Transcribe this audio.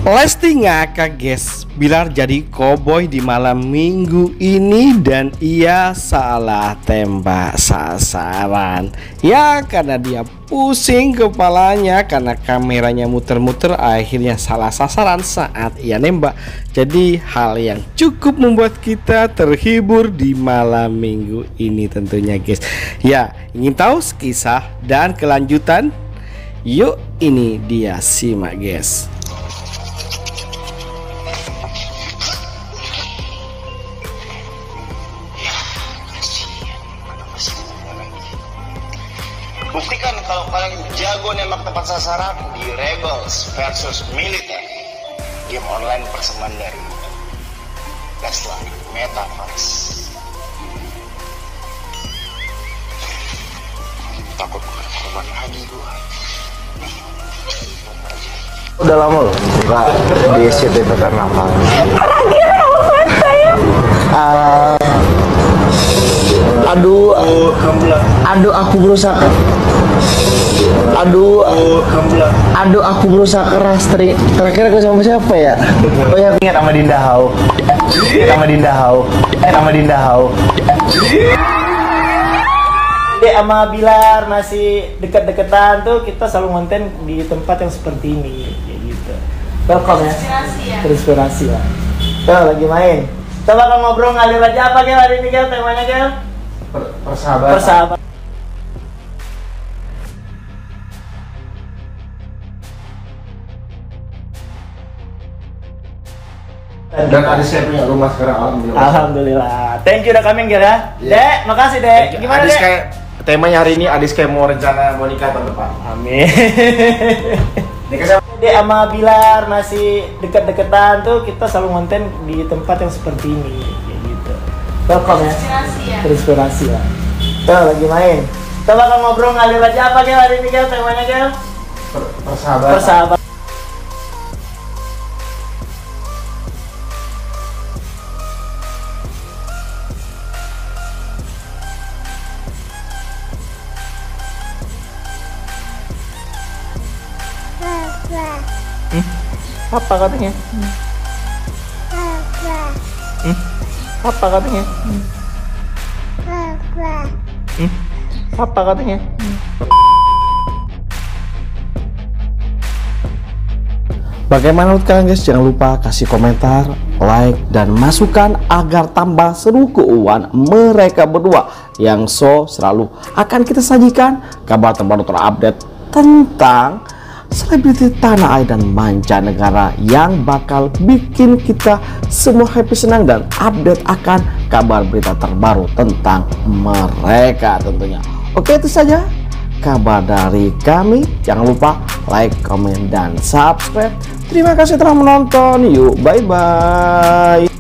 Lesti ngakak guys, Bilar jadi koboi di malam minggu ini dan ia salah tembak sasaran. Ya karena dia pusing kepalanya karena kameranya muter-muter, akhirnya salah sasaran saat ia nembak. Jadi hal yang cukup membuat kita terhibur di malam minggu ini tentunya guys. Ya, ingin tahu kisah dan kelanjutan? Yuk ini dia, simak guys. Buktikan kalau kalian jago nembak tepat sasaran di Rebels versus Militer, game online persembahan dari Tesla Metaverse. Takut korban lagi gua. Udah lama loh nggak di SCTV karena apa? Aduh aku berusaha aku berusaha keras. Terakhir aku sama siapa ya? Oh ya, ingat sama Dinda Hau. Sama Bilar masih deket-deketan tuh, kita selalu konten di tempat yang seperti ini kayak gitu. Welcome ya. Terinspirasi ya. Tuh lagi main. Kita bakal ngobrol ngalir aja apa Gel hari ini Gel, temanya Gel? Persahabatan. Dan ada saya punya rumah sekarang, alhamdulillah. Thank you udah coming Gel ya. Dek, makasih Dek. Gimana Adis Dek? kayak temanya hari ini Adis kayak mau rencana mau nikah tahun depan. Amin. Nikah sama Dek sama Bilar masih deket-deketan tuh, kita selalu konten di tempat yang seperti ini kayak gitu. Welcome ya. Terinspirasi ya. Tuh lagi main. Kita bakal ngobrol ngalir aja apa Gel hari ini Gel, temanya Gel? Persahabatan. Apa katanya? Apa katanya? Apa katanya? Bagaimana menurut kalian guys? Jangan lupa kasih komentar, like, dan masukan agar tambah seru keuangan mereka berdua yang selalu akan kita sajikan kabar terbaru terupdate tentang selebriti tanah air dan mancanegara yang bakal bikin kita semua happy, senang, dan update akan kabar berita terbaru tentang mereka tentunya. Oke, itu saja kabar dari kami. Jangan lupa like, komen, dan subscribe. Terima kasih telah menonton. Yuk, bye-bye.